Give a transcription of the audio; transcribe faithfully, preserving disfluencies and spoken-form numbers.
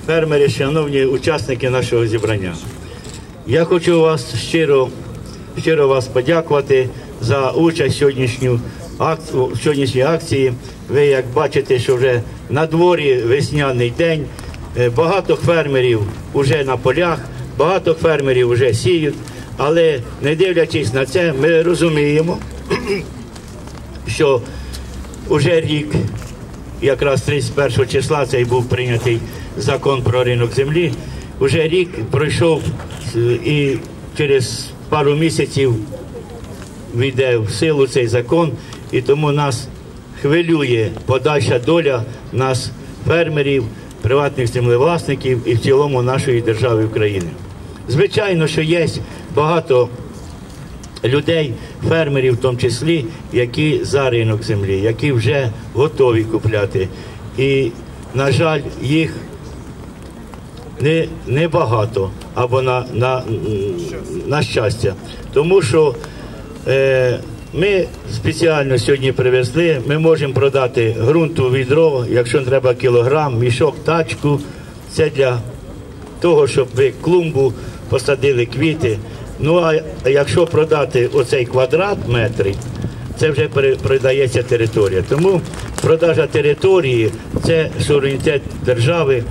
фермери, шановні учасники нашого зібрання. Я хочу вас щиро, щиро вас подякувати за участь в сьогоднішню акцію, в сьогоднішній акції. Ви як бачите, що вже на дворі весняний день, багато фермерів вже на полях, багато фермерів вже сіють, але не дивлячись на це, ми розуміємо, що вже рік, якраз тридцять першого числа цей був прийнятий закон про ринок землі, вже рік пройшов і через пару місяців війде в силу цей закон, і тому нас хвилює подальша доля нас, фермерів, приватних землевласників і в цілому нашої держави України. Звичайно, що є багато людей, фермерів в тому числі, які за ринок землі, які вже готові купляти. І, на жаль, їх не, не багато, або на, на, на щастя. Тому що е, ми спеціально сьогодні привезли, ми можемо продати ґрунту, відро, якщо треба кілограм, мішок, тачку. Це для того, щоб ви клумбу посадили, квіти. Ну, а якщо продати оцей квадрат метрів, це вже продається територія. Тому продажа території – це суверенітет держави.